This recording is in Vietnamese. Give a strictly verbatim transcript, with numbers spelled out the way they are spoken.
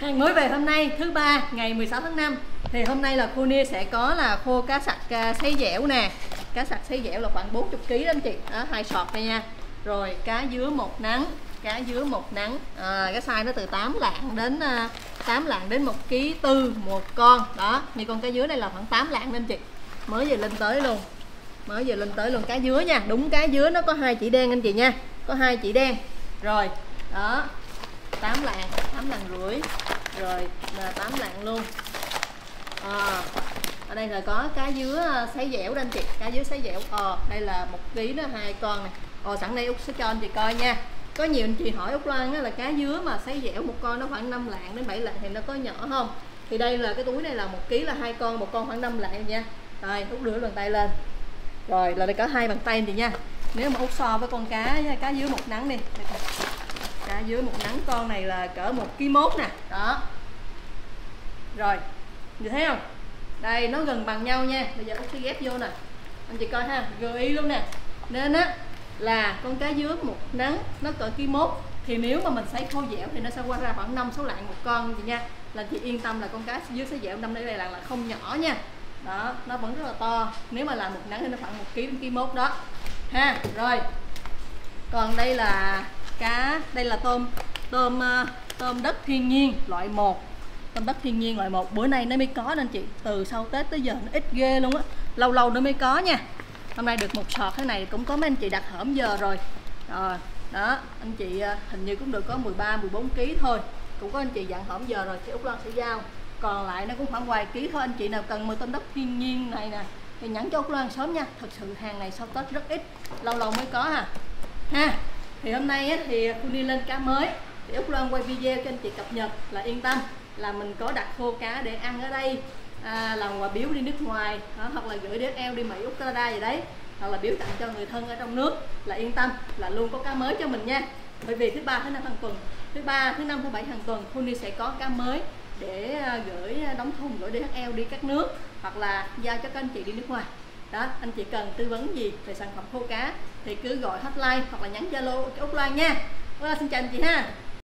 Hàng mới về hôm nay thứ ba ngày mười sáu tháng năm. Thì hôm nay là cô Nia sẽ có là khô cá sặc uh, sấy dẻo nè. Cá sặc sấy dẻo là khoảng bốn mươi ki lô gam đó anh chị. Đó, hai sọt đây nha. Rồi cá dứa một nắng, cá dứa một nắng. À, cái size nó từ tám lạng đến uh, tám lạng đến một ký tư một con. Đó, như con cá dứa này là khoảng tám lạng đó anh chị. Mới vừa lên tới luôn. Mới vừa lên tới luôn cá dứa nha. Đúng cá dứa nó có hai chỉ đen anh chị nha. Có hai chỉ đen. Rồi, đó. tám lạng, tám lạng rưỡi. Rồi là tám lạng luôn. À, ở đây là có cá dứa sấy dẻo đó anh chị, cá dứa sấy dẻo. Ờ, đây là một ký đó, hai con này. Ờ, sẵn đây Út sẽ cho anh chị coi nha. Có nhiều anh chị hỏi Út Loan là cá dứa mà sấy dẻo một con nó khoảng năm lạng đến bảy lạng thì nó có nhỏ không? Thì đây là cái túi này là một ký là hai con, một con khoảng năm lạng nha. Rồi Út đưa bàn tay lên. Rồi là đây có hai bàn tay anh chị nha. Nếu mà Út so với con cá cá dứa một nắng đi. Cá dứa một nắng con này là cỡ một ký mốt nè. Đó. Rồi, nhìn thấy không? Đây nó gần bằng nhau nha. Bây giờ Út sẽ ghép vô nè. Anh chị coi ha, gợi ý luôn nè. Nên á là con cá dứa một nắng nó cỡ ký mốt thì nếu mà mình sấy khô dẻo thì nó sẽ qua ra khoảng năm sáu lạng một con chị nha. Là chị yên tâm là con cá dứa sấy dẻo năm đây đây là là không nhỏ nha. Đó, nó vẫn rất là to. Nếu mà làm một nắng thì nó khoảng một ký đến ký mốt đó. Ha, rồi. Còn đây là cá, đây là tôm tôm tôm đất thiên nhiên loại một. Tôm đất thiên nhiên loại một bữa nay nó mới có nên chị, từ sau Tết tới giờ nó ít ghê luôn á, lâu lâu nó mới có nha. Hôm nay được một sọt thế này cũng có mấy anh chị đặt hổm giờ rồi. Rồi, đó, anh chị hình như cũng được có mười ba mười bốn ký thôi. Cũng có anh chị dặn hổm giờ rồi chị Út Loan sẽ giao. Còn lại nó cũng khoảng vài ký thôi. Anh chị nào cần mua tôm đất thiên nhiên này nè thì nhắn cho Út Loan sớm nha. Thật sự hàng này sau Tết rất ít, lâu lâu mới có ha. Ha. Thì hôm nay á, thì cô đi lên cá mới thì Út Loan quay video cho anh chị cập nhật là yên tâm là mình có đặt khô cá để ăn ở đây, à, làm quà biếu đi nước ngoài đó, hoặc là gửi đê ét lờ đi Mỹ, Úc, Canada gì đấy, hoặc là biếu tặng cho người thân ở trong nước là yên tâm là luôn có cá mới cho mình nha. Bởi vì thứ ba thứ năm hàng tuần, thứ ba thứ năm thứ bảy hàng tuần cô đi sẽ có cá mới để gửi đóng thùng gửi đê ét lờ đi các nước hoặc là giao cho các anh chị đi nước ngoài. Đó, anh chị cần tư vấn gì về sản phẩm khô cá thì cứ gọi hotline hoặc là nhắn Zalo cho Út Loan nha. Út Loan xin chào anh chị ha.